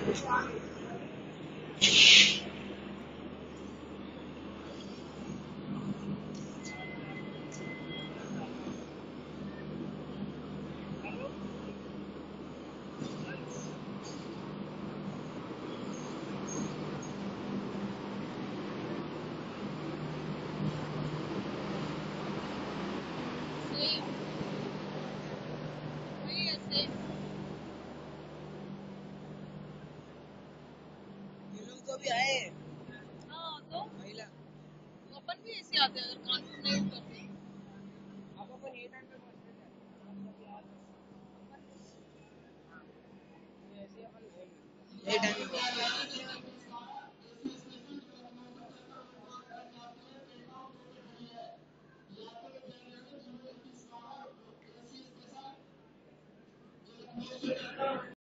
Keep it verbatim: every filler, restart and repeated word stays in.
Same. वही है same. ये लोग तो भी आए हाँ तो महिला अपन भी ऐसे आते हैं अगर कानून नहीं करते. अब अपन ये टाइम पे बसते थे ये ऐसे अपन ये टाइम पे बसते